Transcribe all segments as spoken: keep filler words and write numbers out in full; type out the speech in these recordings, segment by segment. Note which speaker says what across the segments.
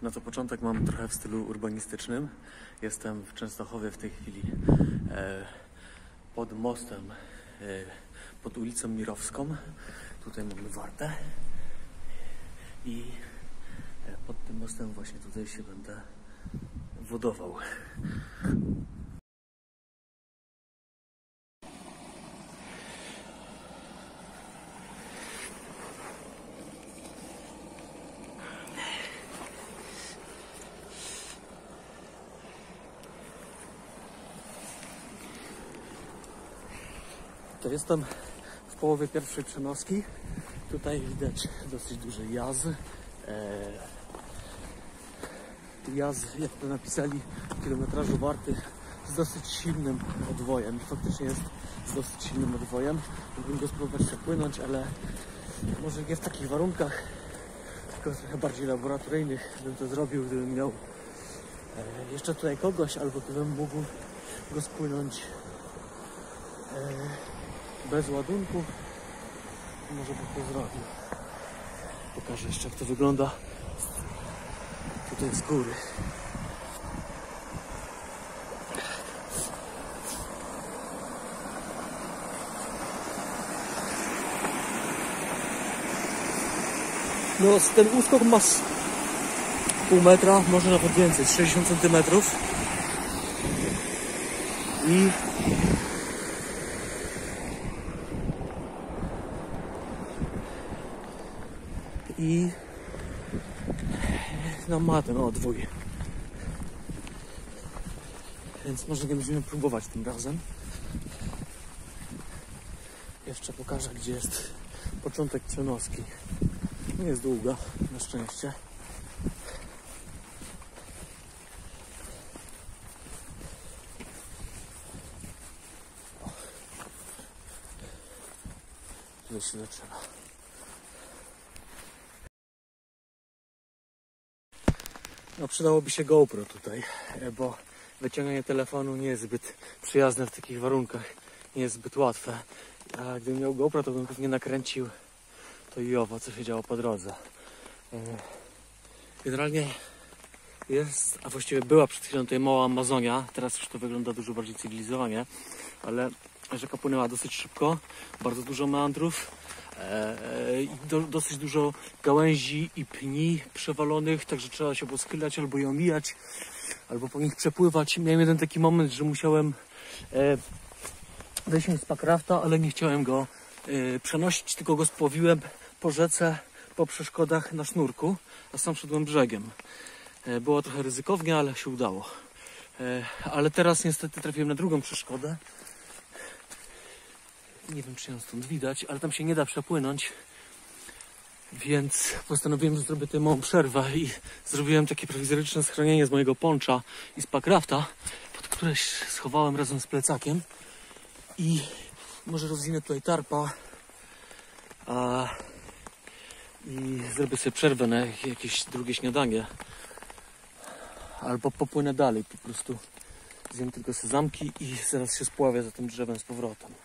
Speaker 1: Na to początek mam trochę w stylu urbanistycznym. Jestem w Częstochowie w tej chwili e, pod mostem, e, pod ulicą Mirowską. Tutaj mamy Wartę i e, pod tym mostem właśnie tutaj się będę wodował. To jestem w połowie pierwszej przenoski. Tutaj widać dosyć duży jaz. Eee, jaz, jak to napisali, w kilometrażu Warty z dosyć silnym odwojem. Faktycznie jest z dosyć silnym odwojem. Mógłbym go spróbować przepłynąć, ale może nie w takich warunkach, tylko trochę bardziej laboratoryjnych bym to zrobił, gdybym miał e, jeszcze tutaj kogoś, albo gdybym mógł go spłynąć e, bez ładunku. Może bym to zrobił. Pokażę jeszcze, jak to wygląda tutaj z góry. No, ten uskok ma pół metra, może nawet więcej, sześćdziesiąt centymetrów. I I no ma ten odwój. Więc może nie będziemy próbować tym razem. Jeszcze pokażę, gdzie jest początek przenoski. Nie jest długa, na szczęście. Tutaj się zaczyna. No, przydałoby się GoPro tutaj, bo wyciąganie telefonu nie jest zbyt przyjazne w takich warunkach, nie jest zbyt łatwe. A gdybym miał GoPro, to bym pewnie nakręcił to i owo, co się działo po drodze. Generalnie jest, a właściwie była przed chwilą tutaj mała Amazonia, teraz już to wygląda dużo bardziej cywilizowanie, ale rzeka płynęła dosyć szybko, bardzo dużo meandrów. I do, dosyć dużo gałęzi i pni przewalonych, także trzeba się było schylać albo je omijać, albo po nich przepływać. Miałem jeden taki moment, że musiałem e, wejść z pakrafta, ale nie chciałem go e, przenosić, tylko go spłowiłem po rzece, po przeszkodach na sznurku, a sam szedłem brzegiem. E, było trochę ryzykownie, ale się udało. E, ale teraz niestety trafiłem na drugą przeszkodę. Nie wiem, czy ją stąd widać, ale tam się nie da przepłynąć, więc postanowiłem, że zrobię tę małą przerwę i zrobiłem takie prowizoryczne schronienie z mojego poncza i z pakrafta, pod które schowałem razem z plecakiem i może rozwinę tutaj tarpa a, i zrobię sobie przerwę na jakieś drugie śniadanie albo popłynę dalej, po prostu zjem tylko sezamki i zaraz się spławię za tym drzewem z powrotem.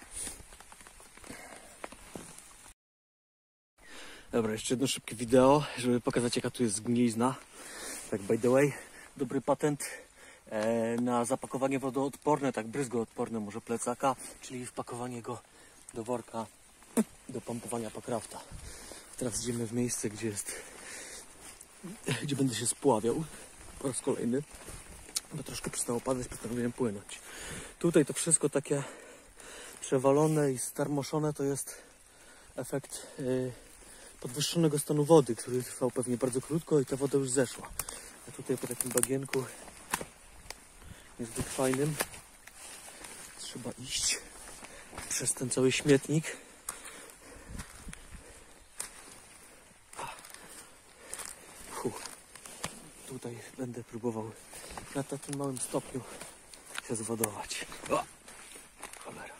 Speaker 1: Dobra, jeszcze jedno szybkie wideo, żeby pokazać, jaka tu jest zgnilizna. Tak, by the way, dobry patent e, na zapakowanie wodoodporne, tak bryzgoodporne może plecaka, czyli wpakowanie go do worka do pompowania pakrafta. Teraz idziemy w miejsce, gdzie jest, gdzie będę się spławiał po raz kolejny, bo troszkę przestało padać, postanowiłem płynąć. Tutaj to wszystko takie przewalone i starmoszone to jest efekt e, podwyższonego stanu wody, który trwał pewnie bardzo krótko i ta woda już zeszła. A tutaj po takim bagienku niezbyt fajnym trzeba iść przez ten cały śmietnik. Fuh. Tutaj będę próbował na takim małym stopniu się zwodować. O! Cholera.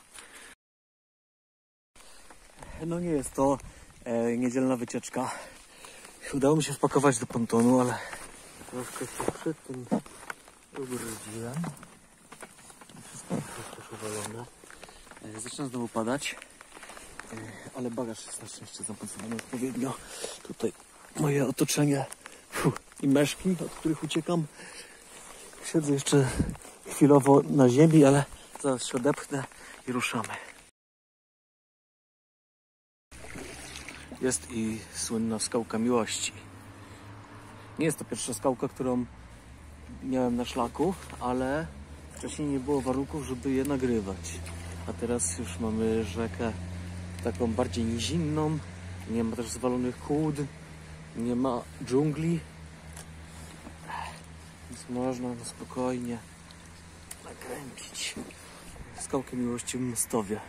Speaker 1: No nie jest to E, niedzielna wycieczka. Udało mi się wpakować do pontonu, ale troszkę się przed tym ubrudziłem. Wszystko jest przewalone. E, zaczyna znowu padać, e, ale bagaż jest na szczęście zamontowany odpowiednio. Tutaj moje otoczenie. Fuh. i meszki, od których uciekam. Siedzę jeszcze chwilowo na ziemi, ale zaraz się odepchnę i ruszamy. Jest i słynna skałka miłości. Nie jest to pierwsza skałka, którą miałem na szlaku, ale wcześniej nie było warunków, żeby je nagrywać. A teraz już mamy rzekę taką bardziej nizinną, nie ma też zwalonych kłód, nie ma dżungli, więc można no spokojnie nakręcić skałkę miłości w Mostowie.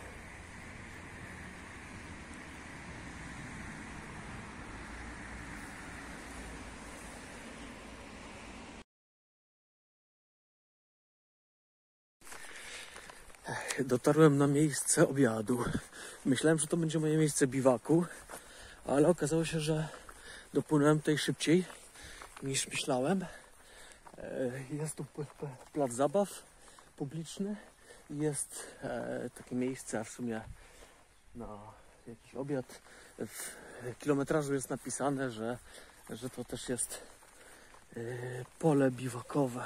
Speaker 1: Dotarłem na miejsce obiadu. Myślałem, że to będzie moje miejsce biwaku, ale okazało się, że dopłynąłem tutaj szybciej niż myślałem. Jest tu plac zabaw publiczny i jest takie miejsce w sumie na jakiś obiad. W kilometrażu jest napisane, że, że to też jest pole biwakowe.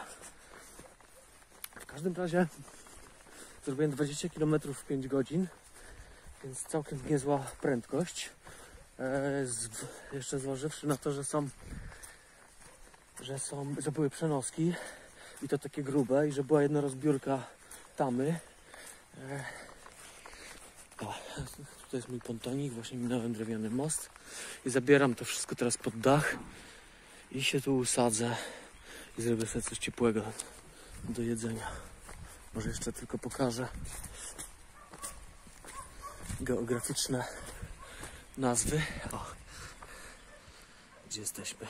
Speaker 1: W każdym razie zrobiłem dwadzieścia kilometrów w pięć godzin, więc całkiem niezła prędkość. E, z, jeszcze zważywszy na to, że są, że są, że były przenoski i to takie grube i że była jedna rozbiórka tamy. E, o, tutaj jest mój pontonik, właśnie minąłem drewniany most i zabieram to wszystko teraz pod dach i się tu usadzę i zrobię sobie coś ciepłego do jedzenia. Może jeszcze tylko pokażę geograficzne nazwy. O, gdzie jesteśmy?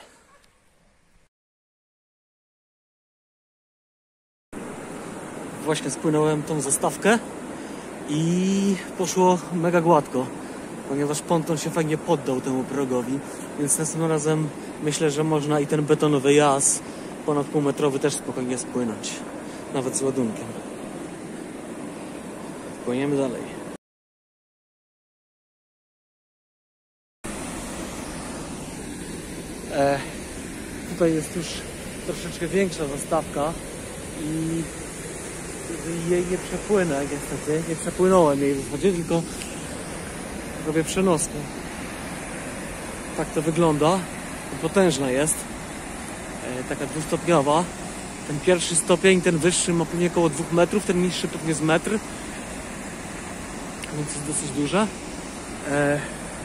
Speaker 1: Właśnie spłynąłem tą zastawkę i poszło mega gładko, ponieważ ponton się fajnie poddał temu progowi, więc następnym razem myślę, że można i ten betonowy jaz ponad półmetrowy też spokojnie spłynąć, nawet z ładunkiem. Płyniemy dalej. E, tutaj jest już troszeczkę większa zastawka i jej nie przepłynę niestety. Nie przepłynąłem jej w zasadzie, tylko robię przenoskę. Tak to wygląda. Potężna jest. E, taka dwustopniowa. Ten pierwszy stopień, ten wyższy ma pewnie około dwóch metrów, ten niższy pewnie z metr. Więc jest dosyć duża. E,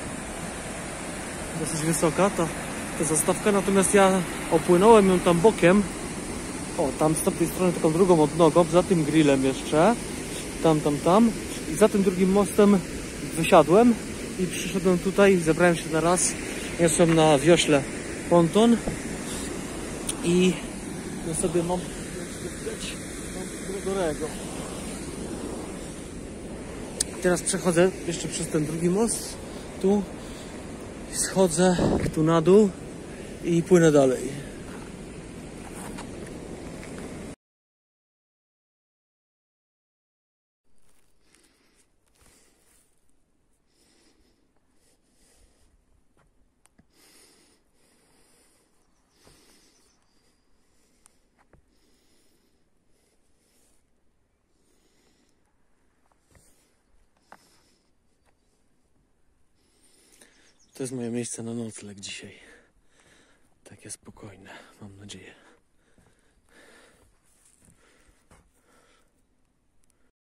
Speaker 1: dosyć wysoka ta, ta zastawka, natomiast ja opłynąłem ją tam bokiem. O, tam z tej strony taką drugą odnogą, za tym grillem jeszcze. Tam, tam, tam. I za tym drugim mostem wysiadłem i przyszedłem tutaj, zebrałem się na raz. Niosłem na wiośle ponton i ja sobie mam Gregorego. Teraz przechodzę jeszcze przez ten drugi most, tu schodzę tu na dół i płynę dalej. To jest moje miejsce na nocleg dzisiaj. Takie spokojne, mam nadzieję.